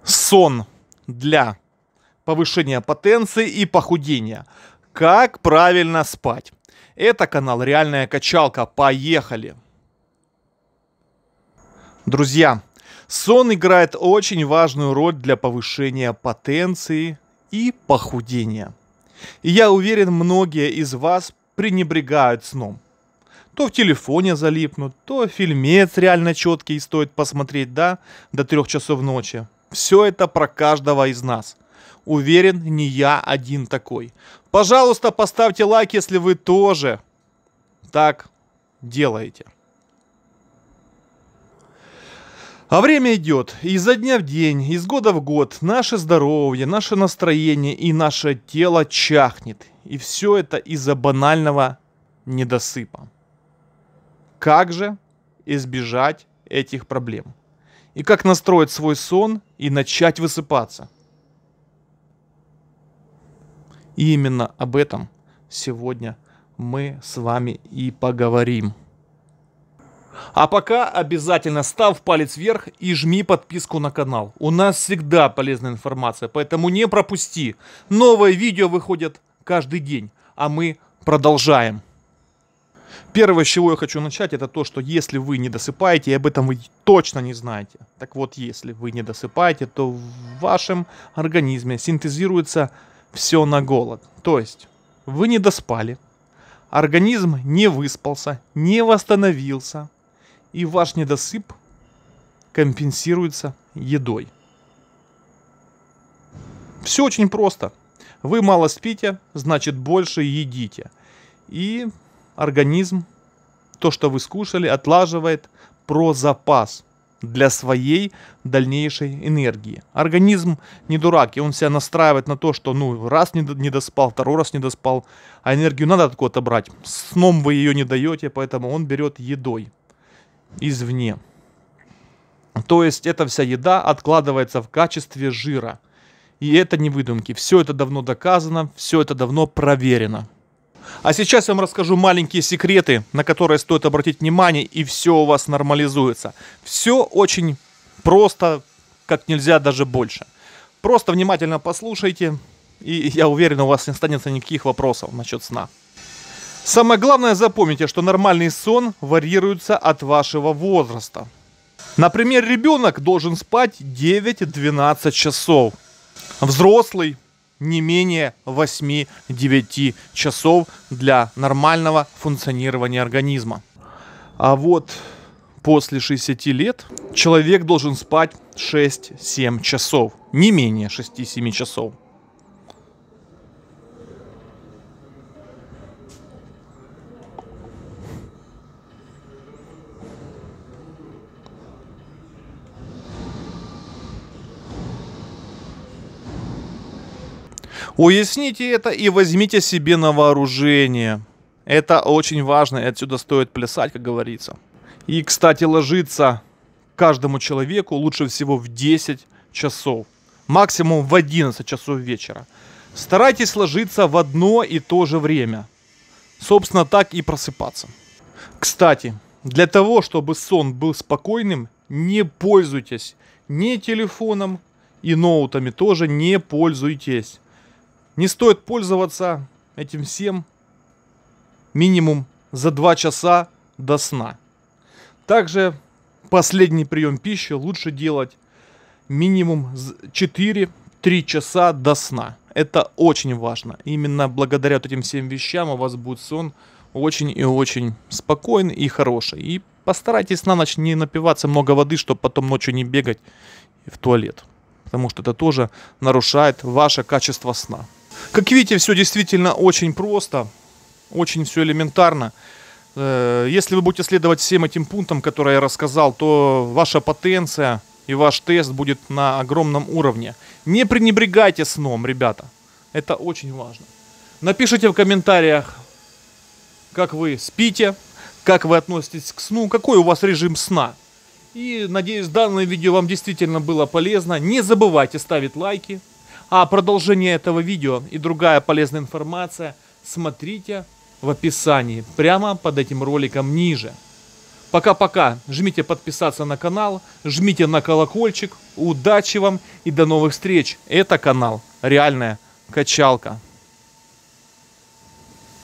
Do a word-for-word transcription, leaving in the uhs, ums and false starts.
Сон для повышения потенции и похудения. Как правильно спать? Это канал Реальная Качалка. Поехали! Друзья, сон играет очень важную роль для повышения потенции и похудения. И я уверен, многие из вас пренебрегают сном. То в телефоне залипнут, то фильмец реально четкий стоит посмотреть, да, до трех часов ночи. Все это про каждого из нас. Уверен, не я один такой. Пожалуйста, поставьте лайк, если вы тоже так делаете. А время идет, и изо дня в день, из года в год наше здоровье, наше настроение и наше тело чахнет. И все это из-за банального недосыпа. Как же избежать этих проблем? И как настроить свой сон и начать высыпаться? И именно об этом сегодня мы с вами и поговорим. А пока обязательно ставь палец вверх и жми подписку на канал. У нас всегда полезная информация, поэтому не пропусти. Новые видео выходят каждый день, а мы продолжаем. Первое, с чего я хочу начать, это то, что если вы не досыпаете, и об этом вы точно не знаете. Так вот, если вы не досыпаете, то в вашем организме синтезируется все на голод. То есть, вы не доспали, организм не выспался, не восстановился, и ваш недосып компенсируется едой. Все очень просто. Вы мало спите, значит больше едите. И организм, то, что вы скушали, отлаживает про запас для своей дальнейшей энергии. Организм не дурак, и он себя настраивает на то, что ну раз не доспал, второй раз не доспал, а энергию надо откуда-то брать. Сном вы ее не даете, поэтому он берет едой извне. То есть эта вся еда откладывается в качестве жира. И это не выдумки. Все это давно доказано, все это давно проверено. А сейчас я вам расскажу маленькие секреты, на которые стоит обратить внимание, и все у вас нормализуется. Все очень просто, как нельзя даже больше. Просто внимательно послушайте, и я уверен, у вас не останется никаких вопросов насчет сна. Самое главное, запомните, что нормальный сон варьируется от вашего возраста. Например, ребенок должен спать девять-двенадцать часов. Взрослый не менее восьми-девяти часов для нормального функционирования организма. А вот после шестидесяти лет человек должен спать шесть-семь часов. Не менее шести-семи часов. Уясните это и возьмите себе на вооружение. Это очень важно, и отсюда стоит плясать, как говорится. И, кстати, ложиться каждому человеку лучше всего в десять часов. Максимум в одиннадцать часов вечера. Старайтесь ложиться в одно и то же время. Собственно, так и просыпаться. Кстати, для того, чтобы сон был спокойным, не пользуйтесь ни телефоном, и ноутами тоже не пользуйтесь. Не стоит пользоваться этим всем минимум за два часа до сна. Также последний прием пищи лучше делать минимум четыре-три часа до сна. Это очень важно. Именно благодаря вот этим всем вещам у вас будет сон очень и очень спокойный и хороший. И постарайтесь на ночь не напиваться много воды, чтобы потом ночью не бегать в туалет. Потому что это тоже нарушает ваше качество сна. Как видите, все действительно очень просто, очень все элементарно. Если вы будете следовать всем этим пунктам, которые я рассказал, то ваша потенция и ваш тест будет на огромном уровне. Не пренебрегайте сном, ребята. Это очень важно. Напишите в комментариях, как вы спите, как вы относитесь к сну, какой у вас режим сна. И надеюсь, данное видео вам действительно было полезно. Не забывайте ставить лайки. А продолжение этого видео и другая полезная информация смотрите в описании, прямо под этим роликом ниже. Пока-пока. Жмите подписаться на канал, жмите на колокольчик. Удачи вам и до новых встреч. Это канал Реальная Качалка.